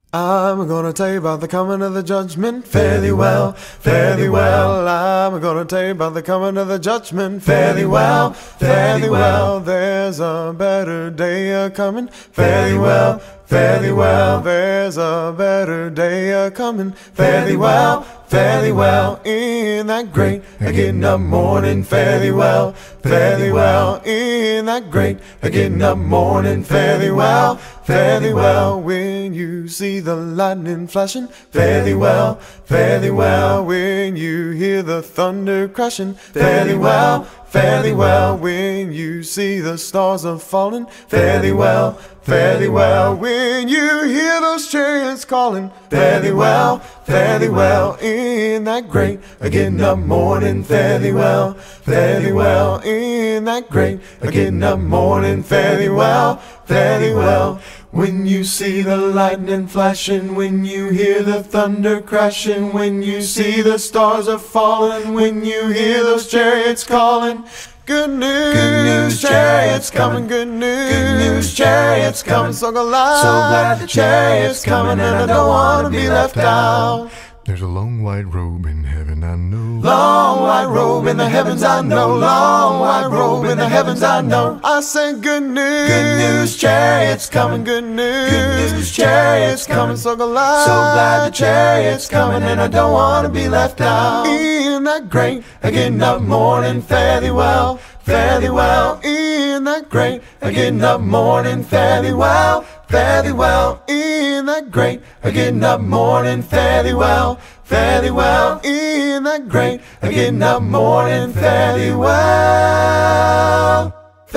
I'm gonna tell you about the coming of the judgment fairly well, fairly well. I'm gonna tell you about the coming of the judgment fairly well, fairly well. There's a better day a-coming fairly well, fairly well. There's a better day a-coming fairly well, fairly well. In that great getting up morning fairly well, fairly well. In that great getting up morning fairly well, fairly well. When you see the lightning flashing fairly well, fairly well. When you hear the thunder crashing fairly well, fairly well. When you see the stars are falling fairly well, fairly well. When you hear those chariots calling fairly well, fairly well. In that great getting up morning fairly well, fairly well. In that great getting up morning fairly well, fairly well. When you see the lightning flashing, when you hear the thunder crashing, when you see the stars are falling, when you hear those chariots calling, good news, chariots coming, good news, chariots coming. So glad the chariots coming, and I don't want to be left out. There's a long white robe in heaven, I know. Long white robe in the heavens, I know. Long white robe in the heavens, I know. I say good news, chariots coming, good news, chariots coming. So glad the chariots coming, and I don't want to be left out. In that great getting up morning fairly well, fairly well. In that great getting up morning fairly well, fairly well. In that great getting up morning fairly well, fairly well. In that great getting up morning fairly well,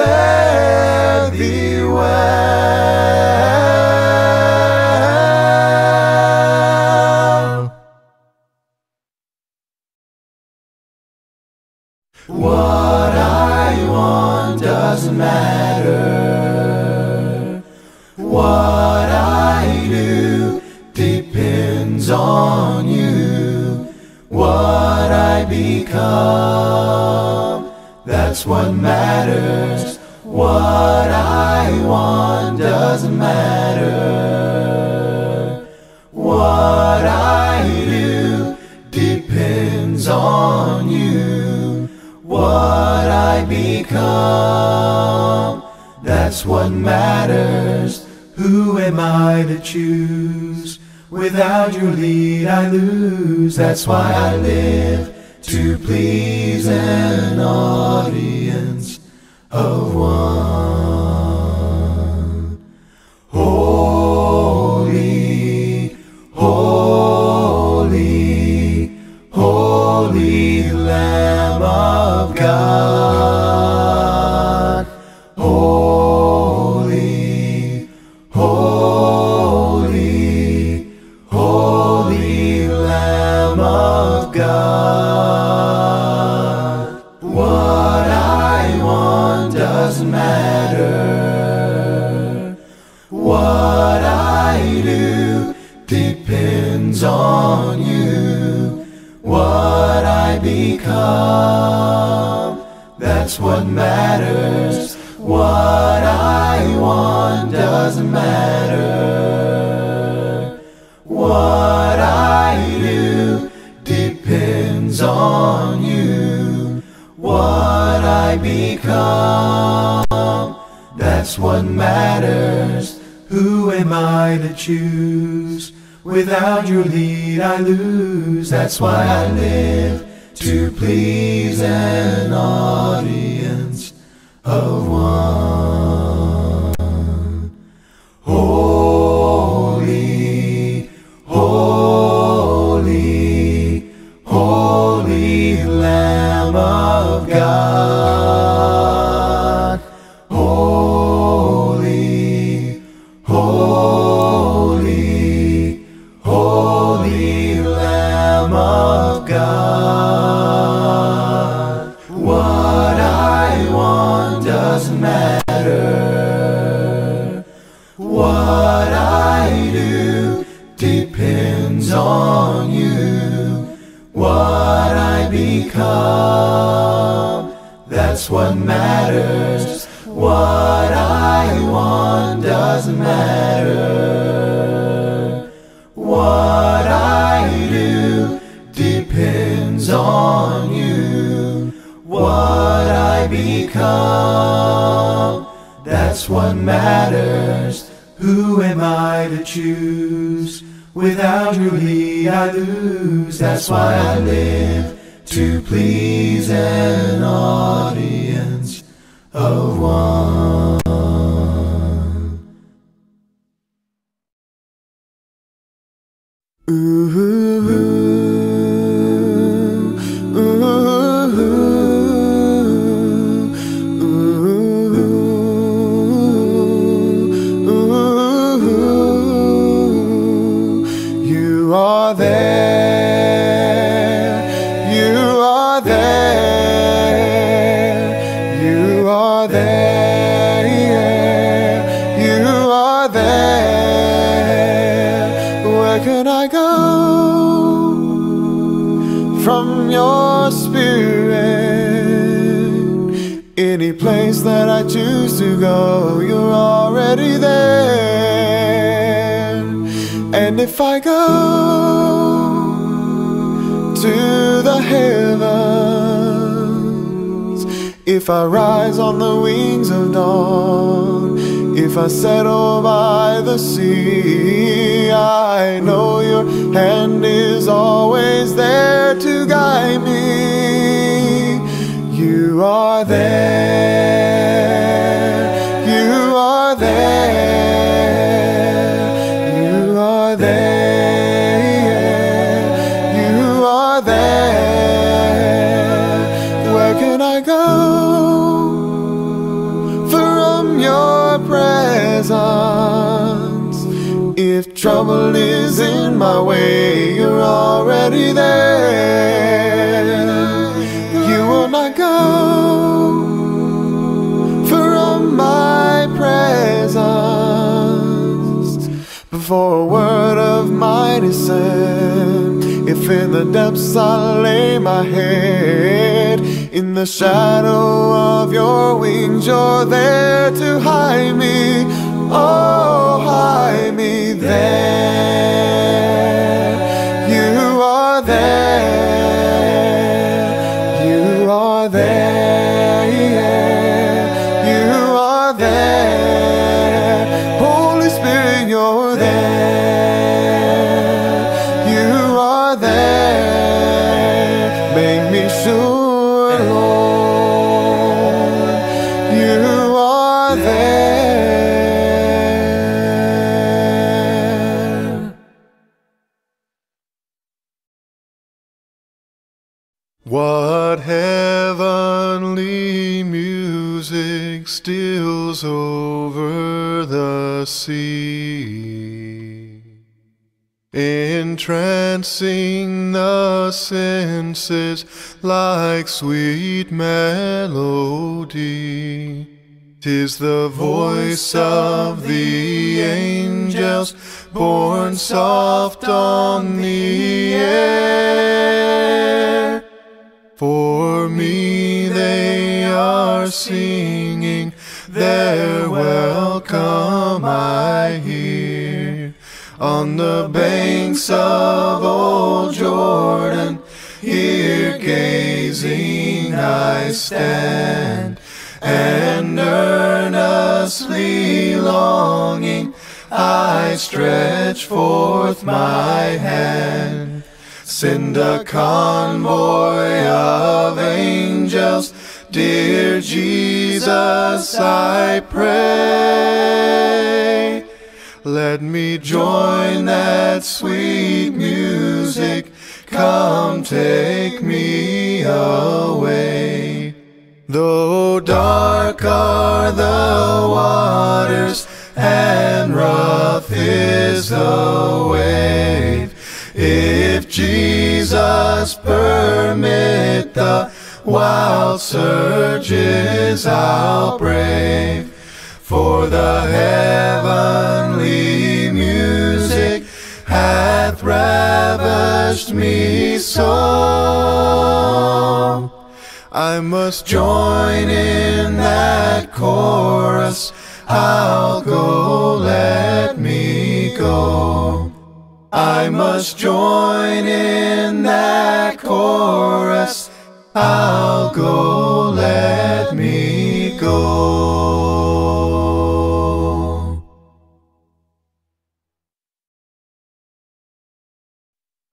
fairly well. What I want doesn't matter. What I do depends on you. What I become, that's what matters. What I want doesn't matter. What I do depends on you. What I become, that's what matters. Who am I to choose? Without your lead I lose. That's why I live to please an audience of one. Holy, holy, holy Lamb of God. Holy, holy, holy Lamb of God. What I want doesn't matter. What I do depends on you. What I become, that's what matters. What I want doesn't matter. What I do depends on you. What I become, that's what matters. Who am I to choose? Without your lead I lose. That's why I live to please an audience of one. Holy, holy, holy Lamb of God. Holy, holy, holy Lamb of God. What I want doesn't matter. What I do depends on you. What I become, that's what matters. What I want doesn't matter. what matters. Who am I to choose? Without truly I lose. That's why I live, to please an audience of one. Ooh, ooh, ooh, ooh, ooh. You are there, you are there, you are there, yeah, you are there. Where can I go from your spirit? Any place that I choose to go, you're already there. And if I go to the heavens, if I rise on the wings of dawn, if I settle by the sea, I know your hand is always there to guide me. You are there, you are there, you are there, you are there. Where can I go from your presence? If trouble is in my way, you're already there. You will not go from my presence before a word of mine is said. If in the depths I lay my head, in the shadow of your wings, you're there to hide me. Oh, hide me there. You are there. You are there. Yeah. You are there. Holy Spirit, you're there. You are there. Make me sure, Lord, you are there. What heavenly music steals over the sea, entrancing the senses like sweet melody. 'Tis the voice of the angels borne soft on the air. For me they are singing, their welcome I hear. On the banks of old Jordan, here gazing I stand, and earnestly longing I stretch forth my hand. Send a convoy of angels, dear Jesus, I pray. Let me join that sweet music, come take me away. Though dark are the waters and rough is the wave, if Jesus permit the wild surges, I'll brave. For the heavenly music hath ravished me so. I must join in that chorus. I'll go, let me go. I must join in that chorus. I'll go, let me go.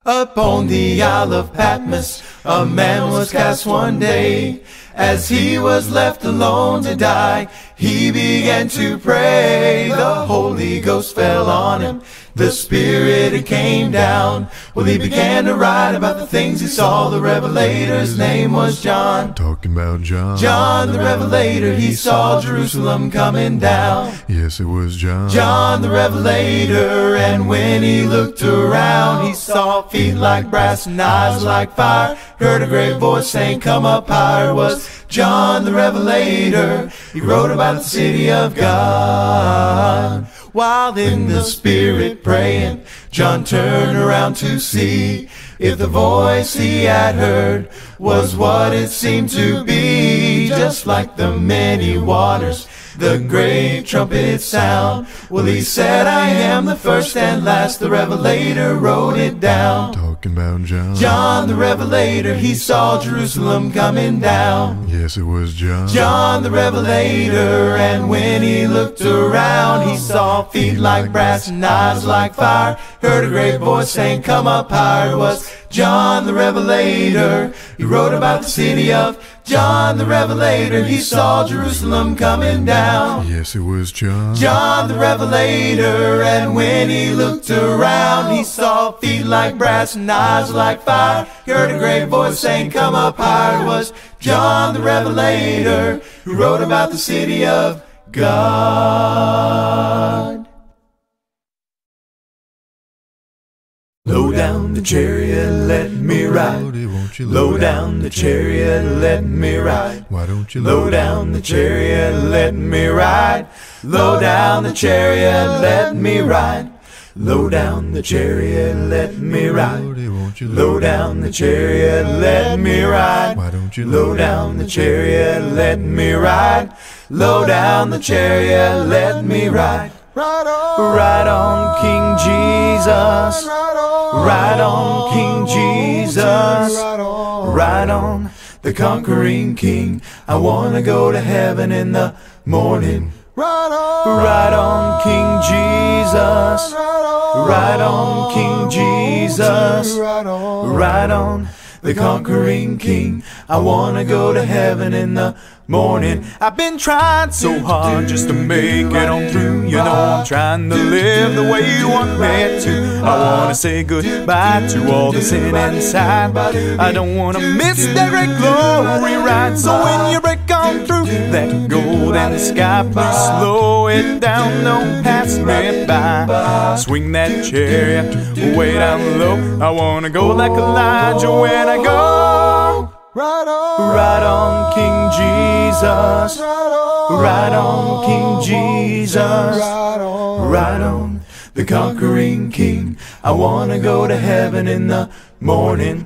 Upon the Isle of Patmos, a man was cast one day. As he was left alone to die, he began to pray. The Holy Ghost fell on him, the Spirit it came down. Well, he began to write about the things he saw. The Revelator's name was John. Talking about John. John the Revelator, he saw Jerusalem coming down. Yes, it was John. John the Revelator, and when he looked around, he saw feet like brass and eyes like fire. Heard a great voice saying, come up higher. Was John the Revelator. He wrote about the city of God. While in the Spirit praying, John turned around to see if the voice he had heard was what it seemed to be. Just like the many waters, the great trumpet sound. Well, he said, I am the first and last. The Revelator wrote it down. Talking about John. John the Revelator, he saw Jerusalem coming down. Yes, it was John. John the Revelator, and when he looked around, he saw feet like brass and eyes like fire. Heard a great voice saying, come up higher. Was John the Revelator. He wrote about the city of John the Revelator. He saw Jerusalem coming down. Yes, it was John. John the Revelator, and when he looked around, he saw feet like brass and eyes like fire. Heard a great voice saying, come up higher. Was John the Revelator, who wrote about the city of God. Low down the chariot, let me ride. Low down the chariot, let me ride. Why don't you low down the chariot, let me ride. Low down the chariot, let me ride. Low down the chariot, let me ride. Low down the chariot, let me ride. Why don't you low down the chariot, let me ride. Low down the chariot, let me ride. Ride on, King Jesus. Ride on, King Jesus. Ride on, the conquering King. I wanna go to heaven in the morning. Ride on, King Jesus. Ride on, King Jesus. Ride on, the conquering King. I wanna go to heaven in the morning. I've been trying so hard just to make it on through. You know I'm trying to live the way you want me to. I wanna say goodbye to all the sin inside. I don't wanna miss that great glory ride. So when you break on through that golden sky, please slow it down, don't pass me by. Swing that chariot way down low. I wanna go like Elijah when I go. Ride on, King Jesus. Ride on, King Jesus. Ride on, the conquering King. I wanna go to heaven in the morning.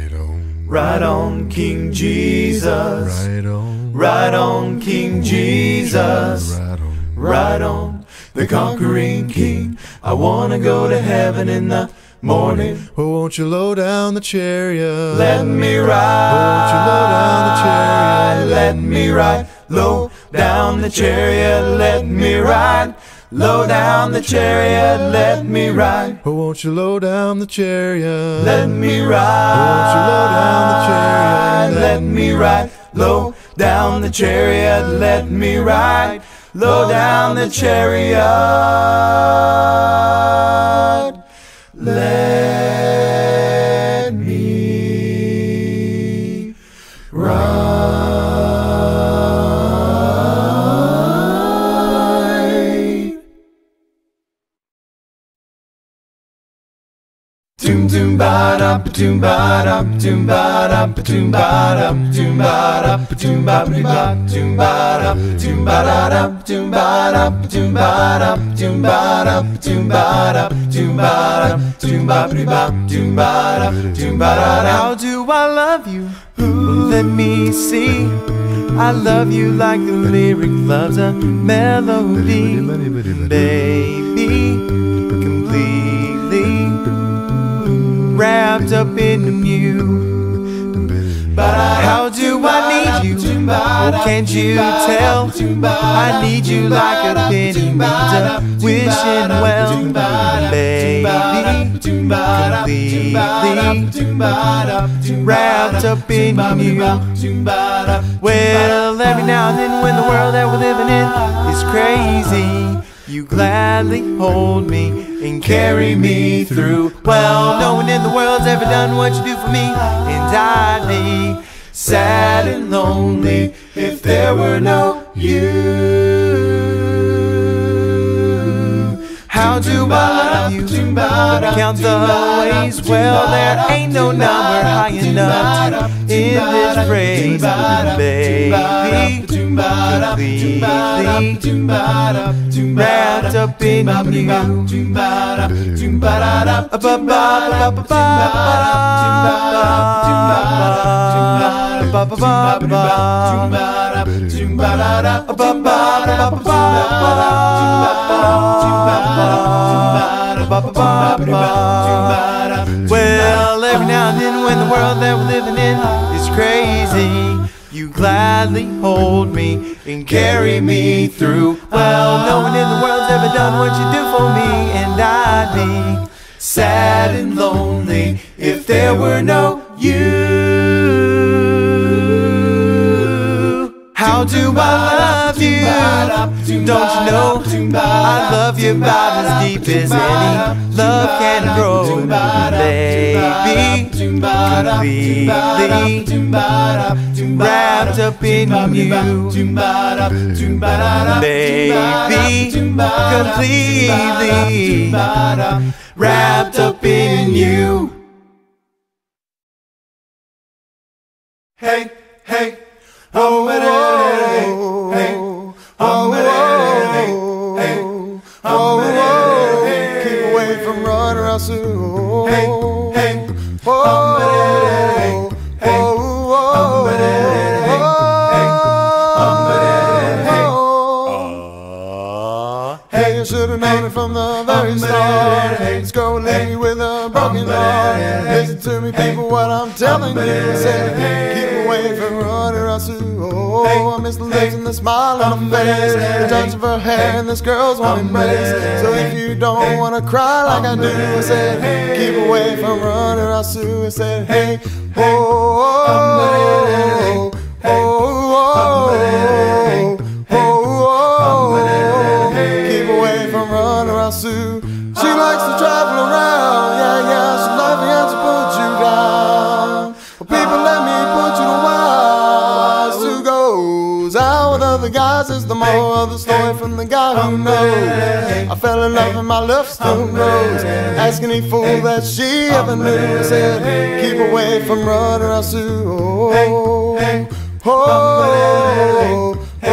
Ride on, King Jesus. Ride on, King Jesus. Ride on, the conquering King. I wanna go to heaven in the morning. Oh, won't you low down the chariot? Let me ride. Oh, won't you low down the chariot? Let me ride. Low down the chariot, let me ride. Low down the chariot, let me ride. Oh, won't you low down the chariot? Let me ride. Oh, won't you low down the chariot? Let me ride. Low down the chariot, let me ride. Low down the chariot. Let me ride. Doom doom ba da ba doom ba da ba doom ba da ba doom ba da ba doom ba da ba doom ba ba doom ba da doom ba da da doom ba da doom ba da doom ba da doom ba da doom ba da doom ba doom ba da doom ba da. How do I love you? Let me see. I love you like the lyric loves a melody, baby, completely wrapped up in you. But how do I need you? Oh, can't you tell? I need you like a penny needs a wishing well, baby. wrapped up in you. Well, every now and then when the world that we're living in is crazy, you gladly hold me and carry me through. Well, no one in the world's ever done what you do for me, and I'd be sad and lonely if there were no you. How do I love you? Count the ways. Well, there ain't no number high enough to end this phrase. Baby, completely wrapped up in you. Well, every now and then when the world that we're living in is crazy, you gladly hold me and carry me through. Well, no one in the world's ever done what you do for me, and I'd be sad and lonely if there were no you. How do I love you? Don't you know I love you about as deep as any love can grow, baby, completely wrapped up in you, baby, completely wrapped up in you. Hey, hey. Oh, hey, hey, oh, hey, oh, keep away from running around soon. Hey, hey, oh, hey, you should have known it from the very start. This girl will leave you with a broken heart. Listen to me, people, what I'm telling you. Say, keep away from running around soon. Oh, I miss the lips and the smile on her face, the touch of her hair and this girl's warm embrace. So if you don't wanna cry like I do, I said, keep away from running around soon. I said, hey, oh, oh, oh, oh, keep away from running around Sue. She likes to travel around, yeah, yeah, she loves you and she puts you down. Well, people, let me put you to wild. Sue goes out with other guys, is the moral of the story from the guy who knows. I fell in love and my love still grows. Ask any fool that she ever knew. I said, keep away from running around Sue. Oh, oh, oh, oh,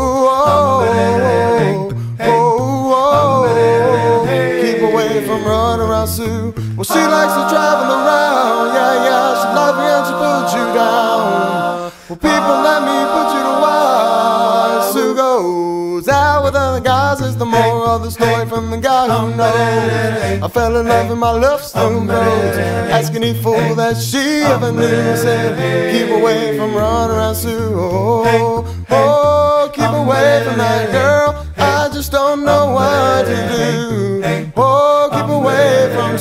keep away from running around Sue. Well, she likes to travel around, yeah, yeah, she loves you and she puts you down. Well, people, let me put you to wild. Sue goes out with other guys, is the moral of the story from the guy who knows. I fell in love and my love still grows. Ask any fool that she ever knew. I said, keep away from running around Sue. Oh, oh, keep away from that girl. I just don't know what to do. Oh, keep away from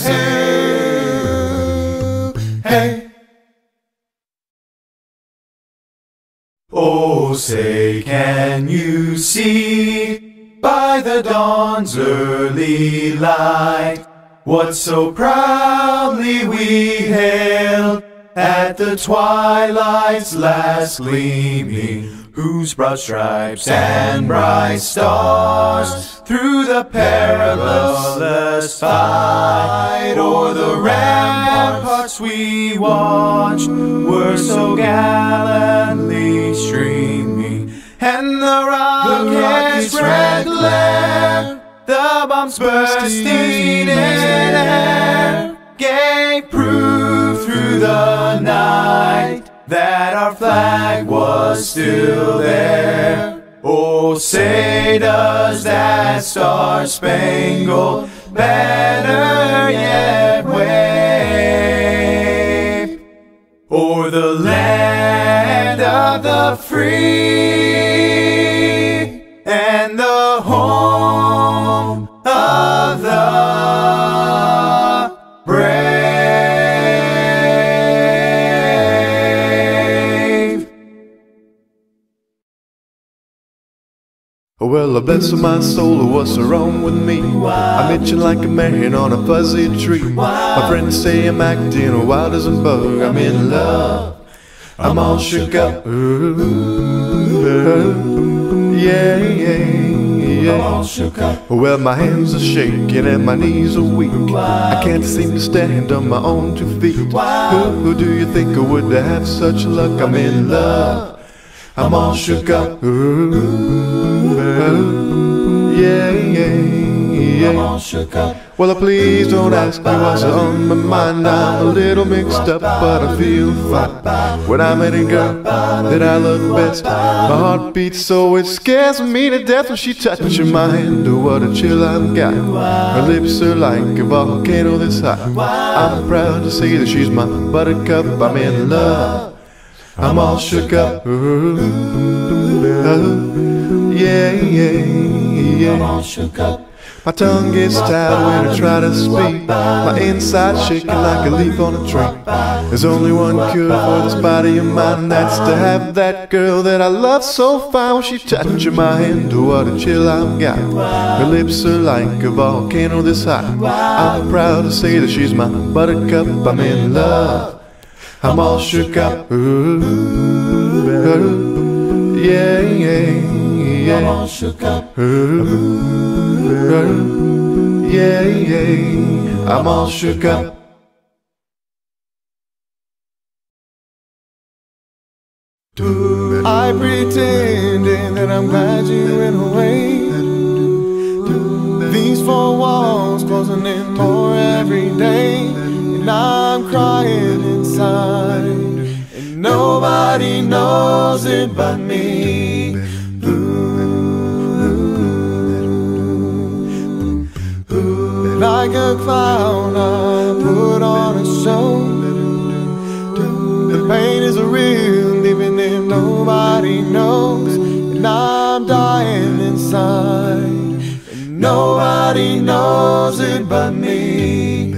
Sue. Hey. Oh, say, can you see by the dawn's early light what so proudly we hailed at the twilight's last gleaming, whose broad stripes and bright stars through the perilous fight o'er the ramparts we watched were so gallantly streaming, and the rockets' red glare, the bombs bursting in air, gave proof through the night that our flag was still there. Oh, say does that star-spangled banner yet wave o'er the land of the free and the home of the brave. well, bless my soul, what's wrong with me? I'm itching like a man on a fuzzy tree. My friends say I'm acting wild as a bug. I'm in love, I'm all shook up. Yeah, I'm all shook up. Well, my hands are shaking and my knees are weak. I can't seem to stand on my own 2 feet. Who do you think would have such luck? I'm in love, I'm all shook up. Yeah, I'm all shook up. Well, please don't ask me what's on my mind. I'm a little mixed up, but I feel fine when I met a girl that I love best. My heart beats so it scares me to death when she touches my hand. Oh, what a chill I've got. Her lips are like a volcano this high. I'm proud to say that she's my buttercup. I'm in love, I'm all shook up. Yeah, I'm all shook up. My tongue gets tied when I try to speak. My inside shaking like a leaf on a tree. There's only one cure for this body of mine. That's to have that girl that I love so fine. When she touches my hand, oh, what a chill I've got. Her lips are like a volcano this high. I'm proud to say that she's my buttercup. I'm in love, I'm all shook up. Yeah, I'm all shook up. Yeah, I'm all shook up. I pretended that I'm glad you went away. These 4 walls closing in more every day, and I'm crying inside, and nobody knows it but me. Like a clown, I put on a show. The pain is real, even if nobody knows. And I'm dying inside, and nobody knows it but me.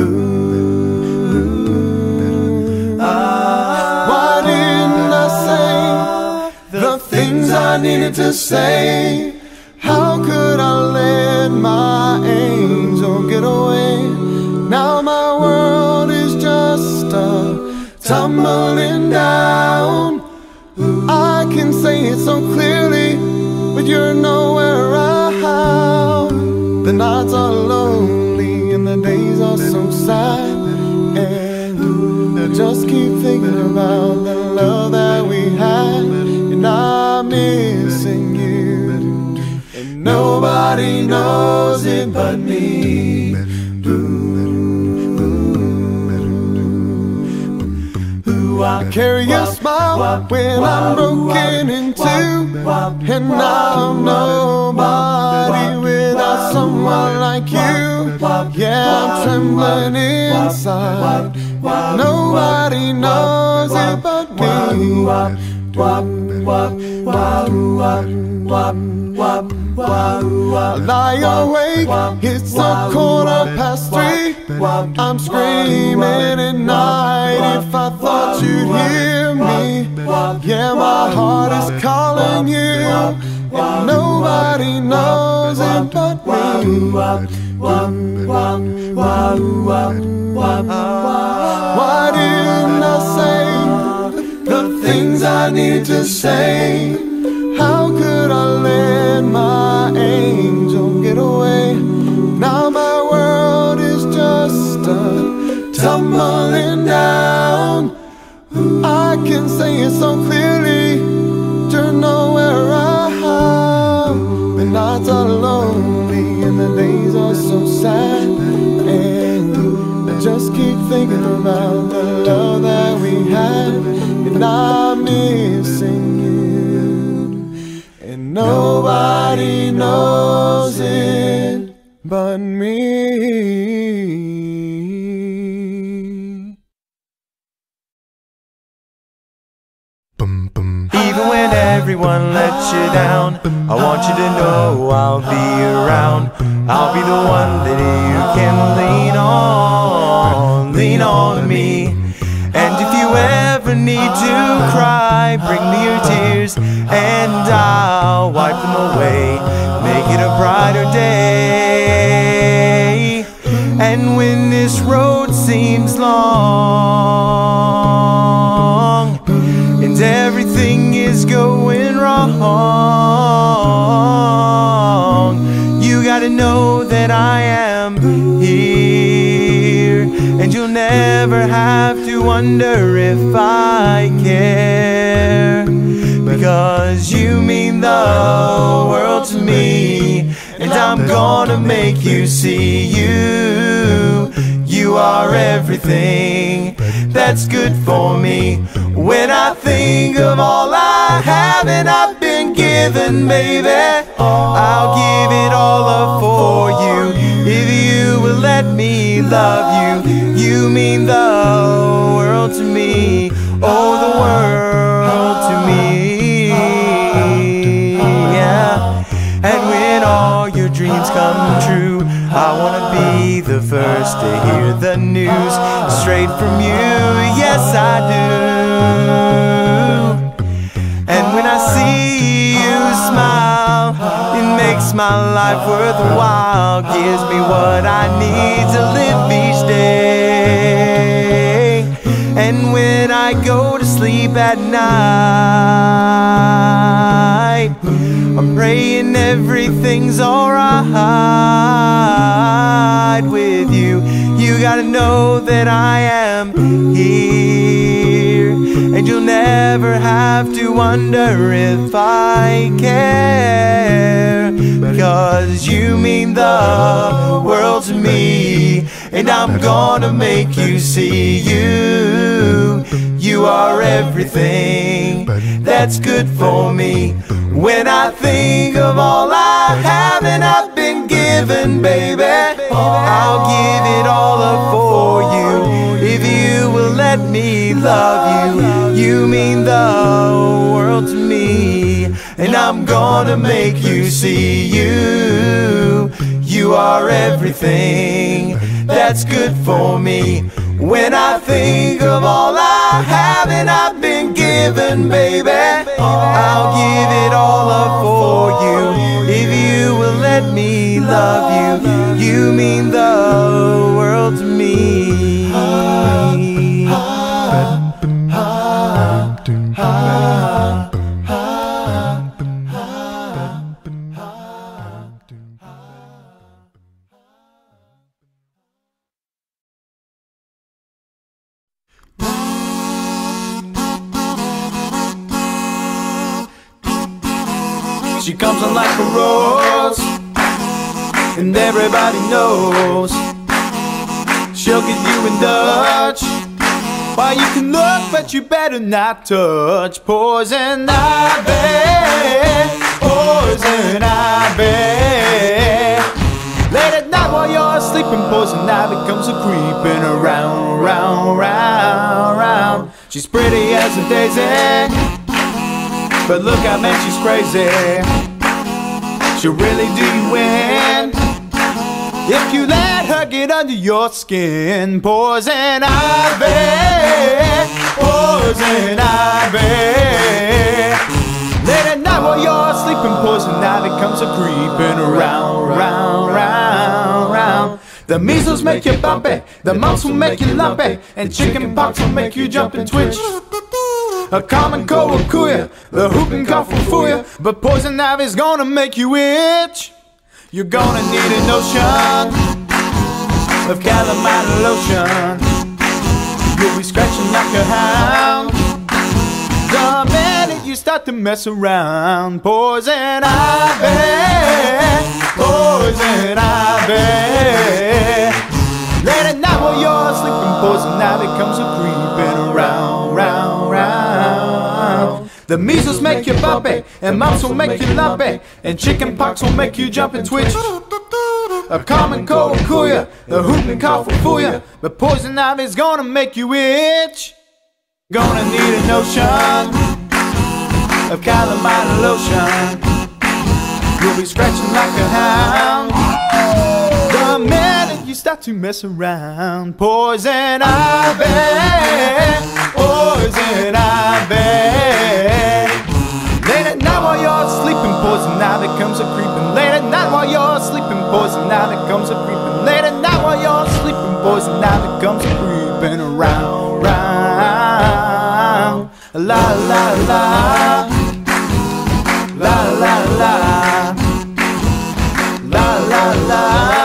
Why didn't I say the things I needed to say? How could I let my angel get away? Now my world is just tumbling down. I can say it so clearly, but you're nowhere around. The nights are lonely and the days are so sad, and I just keep thinking about the love that we had, and I'm missing you. Nobody knows it but me. I carry your smile when I'm broken in two, and I'm nobody without someone like you. Yeah, I'm trembling inside. Nobody knows it but me. I lie awake, it's 3:15. I'm screaming at night if I thought you'd hear me. Yeah, my heart is calling you, and nobody knows it but me. Why didn't I say the things I need to say? How could I let my angel get away? Now my world is just tumbling down. I can say it so clearly, you're nowhere around. The nights are lonely and the days are so sad, and I just keep thinking about the love that we had, and I'm missing you. Nobody knows it but me. Even when everyone lets you down, I want you to know I'll be around. I'll be the one that you can lean on me. And if you ever need to cry, bring me your tears and I'll wipe them away. brighter day. And when this road seems long and everything is going wrong, you gotta know that I am here, and you'll never have to wonder if I care, because you mean the world to me, and I'm gonna make you see you are everything that's good for me. When I think of all I have and I've been given, baby, I'll give it all up for you, if you will let me love you. You mean the world to me, oh, the world to me, yeah. And when all your dreams come true, I wanna be the first to hear the news straight from you, yes I do. And when I see you smile, it makes my life worthwhile, gives me what I need to live each day. And when I go to sleep at night, I'm praying everything's alright with you. You gotta know that I am here, and you'll never have to wonder if I care, because you mean the world to me, and I'm gonna make you see you are everything that's good for me. When I think of all I have and I've been given, baby, I'll give it all up for you, if you will let me love you. You mean the world to me, and I'm gonna make you see you are everything that's good for me. When I think of all I have and I've been given, baby, I'll give it all up for you, if you will let me love you. You mean the world to me. She comes on like a rose, and everybody knows she'll get you in Dutch. Why, you can look, but you better not touch. Poison ivy, poison ivy. Late at night while you're sleeping, poison ivy comes a creeping around, round, round, round. She's pretty as a daisy, but look out, man, she's crazy. She'll really do you in if you let her get under your skin. Poison ivy, poison ivy. Late at night while you're sleeping, poison ivy comes a creeping around, round, round, round. The measles make you bumpy, the mumps will make you lumpy, and chicken pox will make you jump and twitch. A common cold will cool ya, the whooping cough will fool ya, but poison ivy's gonna make you itch. You're gonna need a notion of calamine lotion. You'll be scratching like a hound the minute you start to mess around. Poison ivy, poison ivy. Late at night while you're sleeping, poison ivy comes a creeping around, round, round. The measles make you bumpy, and mumps will make you lumpy, and chicken pox will make you jump and twitch. A common cold will cool ya, the whooping cough will fool ya, but poison ivy's gonna make you itch. Gonna need a notion of calamine lotion. You'll be scratching like a hound the minute you start to mess around. Poison ivy, poison ivy. Late at night while you're sleeping, Poison ivy comes a creeping late at night while you're sleeping. Poison ivy comes a creeping late at night while you're sleeping. Poison ivy comes a creeping around, round. La la la, la la la, la la la.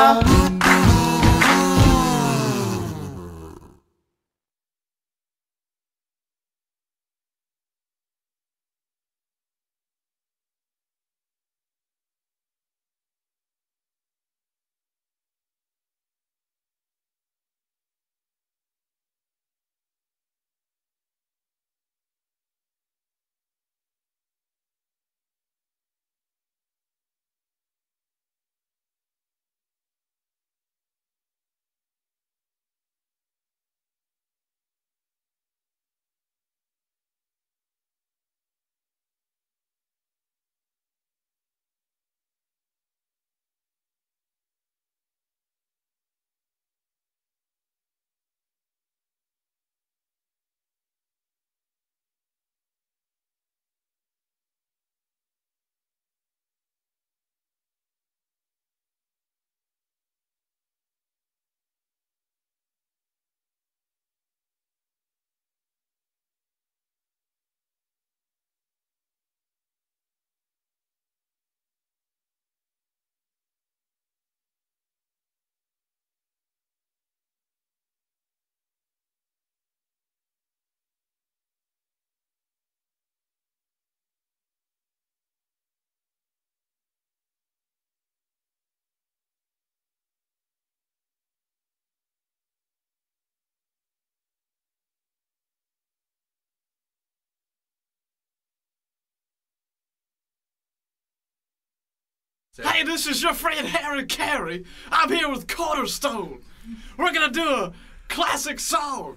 Hey, this is your friend Harry Carey. I'm here with Cornerstone. We're gonna do a classic song.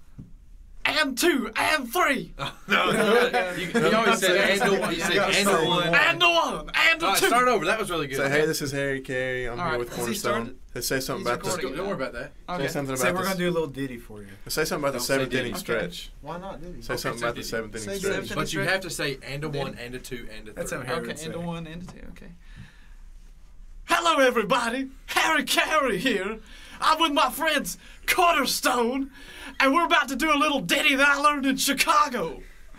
And 2, and 3. No. You always said and one. You said and one. And a 1, and a 2. Start over. That was really good. Say, hey, this is Harry Carey. I'm here with Cornerstone. Let's say something about Don't worry about that. Say something Say about we're gonna do a little ditty for you. Say something about the 7th inning stretch. Why not ditty? Say something about the 7th inning stretch. But you have to say and a 1, and a 2, and a 3. That's how Harry would say. And a 1, and a 2, okay. Hello, everybody. Harry Carey here. I'm with my friends Cornerstone, and we're about to do a little ditty that I learned in Chicago.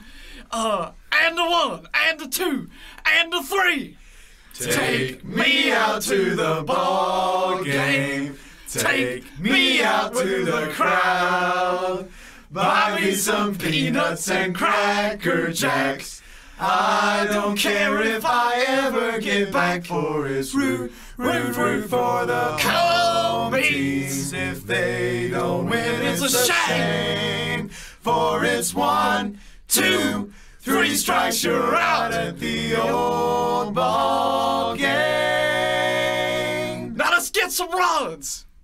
And a 1, and a 2, and a 3. Take me out to the ball game. Take me out to the crowd. Buy me some peanuts and Cracker Jacks. I don't care if I ever get back, for it's root for the home teams. If they don't win, it's a shame. For it's 1, 2, 3 strikes, you're out at the old ball game. Now let's get some runs.